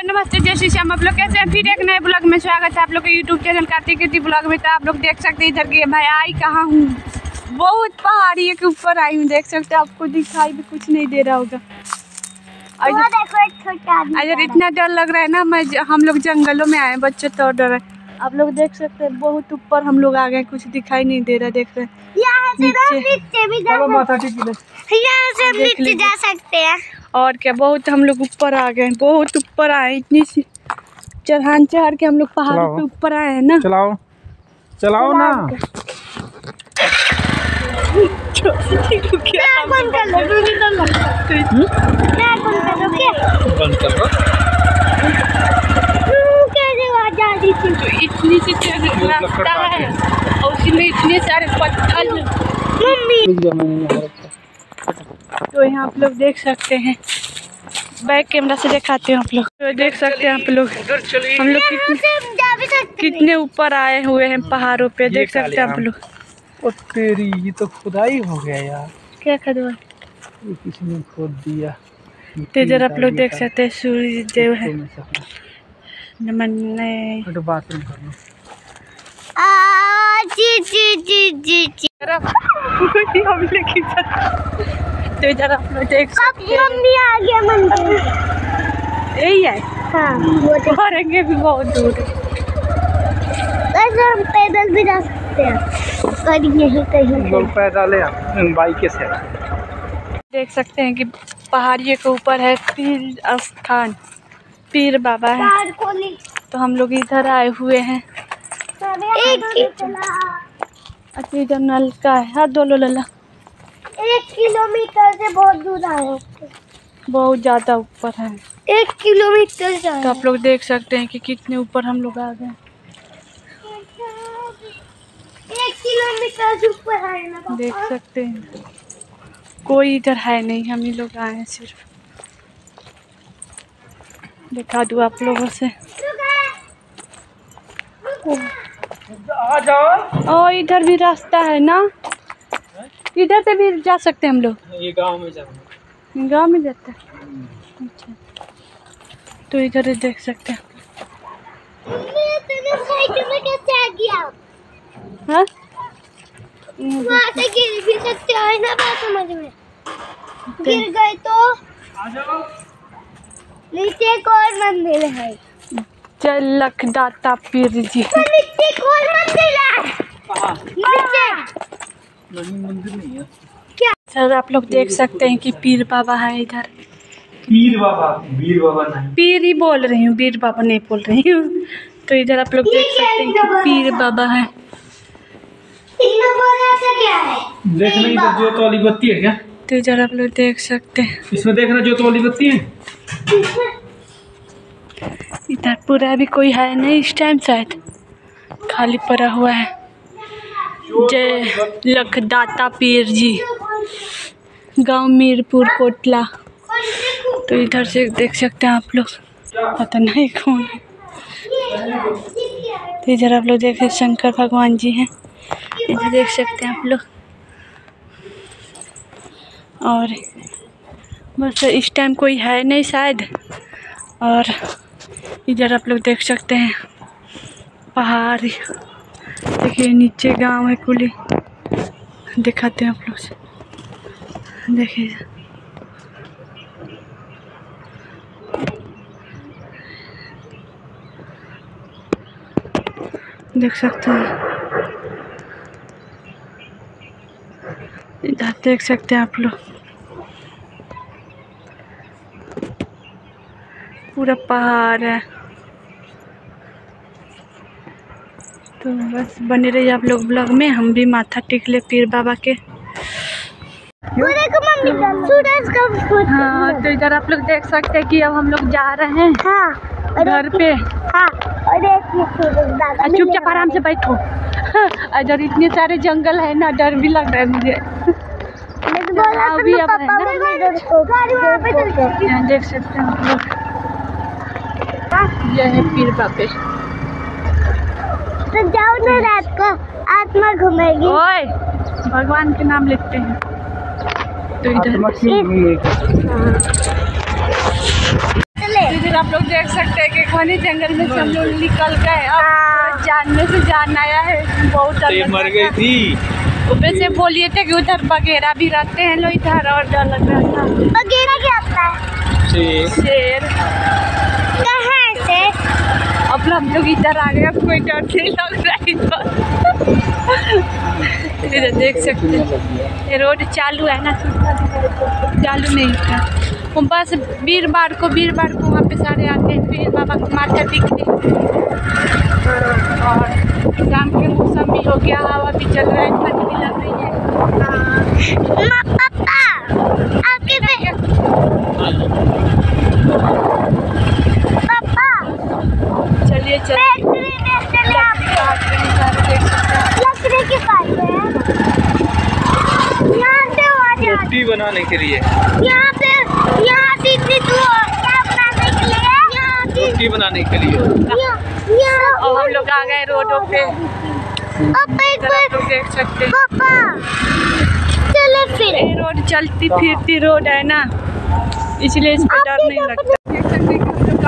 नमस्ते, जय श्री श्याम। आप लोग कैसे हैं? फिर एक नए ब्लॉग में स्वागत है आप लोग के YouTube channel Kartik Kirti blog में। तो आप लोग देख सकते हैं इधर की मैं आई कहाँ हूँ, बहुत पहाड़ी के ऊपर आई हूँ। देख सकते हैं, आपको दिखाई भी कुछ नहीं दे रहा होगा। अगर इतना डर लग रहा है ना, हम लोग जंगलों में आए, बच्चे तो डर है। आप लोग देख सकते हैं बहुत ऊपर हम लोग आ गए, कुछ दिखाई नहीं दे रहा। देख रहे हैं नीचे जा सकते हैं। और क्या, बहुत हम लोग ऊपर आ गए, बहुत ऊपर आए। इतनी सी चढ़ान चढ़ के हम लोग पहाड़ों पे ऊपर आए हैं ना। चलाओ चलाओ ना। इतनी सी रास्ता है और उसमें इतने सारे पत्थर। तो यहाँ आप लोग देख सकते हैं, बैक कैमरा से दिखाते हैं आप लोग। तो देख सकते हैं आप लोग, हम लोग कितने ऊपर आए हुए हैं पहाड़ों पे। देख सकते हैं आप लोग। ओ तेरी, ये तो खुदाई हो गया यार। क्या खुदा? ये किसी ने खोद दिया। तो इधर आप लोग देख सकते हैं सूर्य देव है। नमन बाथरूम करना। तो इधर आप लोग देख सकते हैं, यही है। हाँ, भी बहुत दूर है। हम पैदल भी जा सकते हैं और यही कहीं पैदल बाइक से। देख सकते हैं कि पहाड़ियों के ऊपर है पीर स्थान, पीर बाबा है। तो हम लोग इधर आए हुए हैं। अच्छा, इधर नलका है। हाँ, दो लला 1 किलोमीटर से बहुत दूर आए, बहुत ज़्यादा ऊपर है। 1 किलोमीटर। तो आप लोग देख सकते हैं कि कितने ऊपर हम लोग आ गए। 1 किलोमीटर से ऊपर है ना। देख सकते हैं, कोई इधर है नहीं, हम ही लोग आए हैं सिर्फ। दिखा दूँ आप लोगों से। आ जाओ। और इधर भी रास्ता है ना, इधर से भी जा सकते हैं हम लोग। ये गांव में जाना, गांव में जाता है। अच्छा, तो इधर देख सकते हैं। हाँ, वहाँ से गिर भी सकते हैं ना, बात समझ में। गिर गए तो नीचे एक और मंदिर है, लखदाता पीर जी। नीचे एक और मंदिर है। नीचे नहीं, मंदिर नहीं है। क्या सर, आप लोग देख सकते हैं कि पीर बाबा है इधर। पीर बाबा, वीर बाबा नहीं, पीर ही बोल रही हूँ, वीर बाबा नहीं बोल रही हूँ। तो इधर आप लोग देख सकते हैं कि पीर बाबा है। क्या है? देखना इधर ज्योत वाली बत्ती है क्या? तो इधर आप लोग देख सकते हैं, इसमें देखना ज्योत वाली बत्ती है। इधर पूरा भी कोई है नहीं इस टाइम, शायद खाली पड़ा हुआ है। जय लखदाता पीर जी, गांव मीरपुर कोटला। तो इधर से देख सकते हैं आप लोग, पता नहीं कौन है। तो इधर आप लोग देख शंकर भगवान जी हैं, इधर देख सकते हैं आप लोग। और बस इस टाइम कोई है नहीं शायद। और इधर आप लोग देख सकते हैं पहाड़, देखिए नीचे गांव है कुली। दिखाते हैं आप लोग से, देखिए देख सकते हैं। इधर देख सकते हैं आप लोग, पूरा पहाड़ है। तो बस बने रहिए आप लोग ब्लॉग में, हम भी माथा टेक ले पीर बाबा के। हाँ, तो इधर आप लोग देख सकते हैं कि अब हम लोग जा रहे हैं। हाँ, घर पे। हाँ, और चुपचाप आराम से बैठो। इधर इतने सारे जंगल है ना, डर भी लग रहा है मुझे। अभी अब है ना, यहाँ देख सकते हैं आप लोग, यह है पीर बाबे। तो जाओ ना, रात को आत्मा घूमेगी। ओए, भगवान के नाम लेते हैं। तो इधर और आप लोग देख सकते हैं कि घने जंगल में से हम लोग निकल गए। अब जानने से जान आया है, बहुत डर मर गई थी। ऊपर से बोलिए थे कि उधर बगेरा भी रहते हैं लोग इधर, और डर लग रहा था। बगेरा क्या होता है? शेर। कहाँ से? अब हम लोग इधर आ गए, अब कोई डर नहीं लग रहा है इधर। देख सकते हैं ये रोड चालू है ना, चालू नहीं था। बस वीरवार को वहाँ पे सारे आते हैं, पीर बाबा को माथा टेकने। और शाम के मौसम भी हो गया, हवा भी चल रहा है, ठंड भी लग रही है। पापा आपके पापा चलिए लकड़ी के पास यहाँ से रोटी बनाने के लिए, यहाँ से इतनी दूर क्या बनाने के लिए? रोटी बनाने के लिए। और हम लोग आ गए रोडों पे, लोग देख सकते हैं। पापा चलो फिर। ये रोड चलती फिरती रोड है ना, इसलिए इस पर डर नहीं लगता। देख सकते हैं कि हम लोग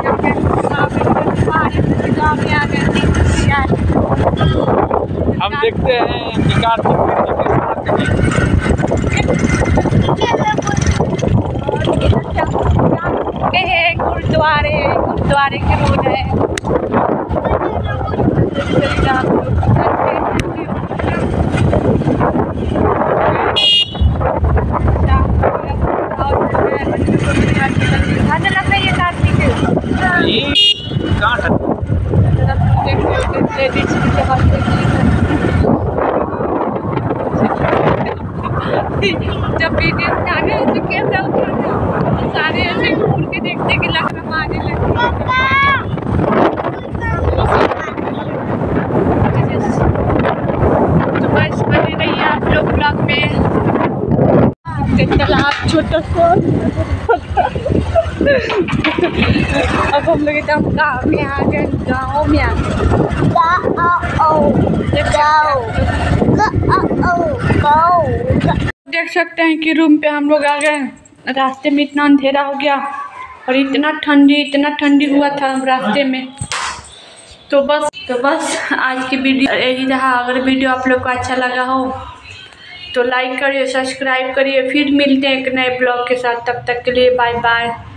गाँव में आ गए। हम देखते हैं शिकार गुरुद्वारे के रोड है। जब वीडियो में आ गए तो कैमरा उठा सारे ऐसे घूर के देखते कि लग रहा मारने लगे। तो बस बने रहिए आप लोग ब्लॉग में। तालाब छोटा सा अब हम लोग एकदम गाँव में आ गए, गाँव में आ गए। देख सकते हैं कि रूम पे हम लोग आ गए। रास्ते में इतना अंधेरा हो गया और इतना ठंडी हुआ था रास्ते में। तो बस आज की वीडियो यही रहा। अगर वीडियो आप लोग को अच्छा लगा हो तो लाइक करिए, सब्सक्राइब करिए। फिर मिलते हैं एक नए ब्लॉग के साथ, तब तक के लिए बाय बाय।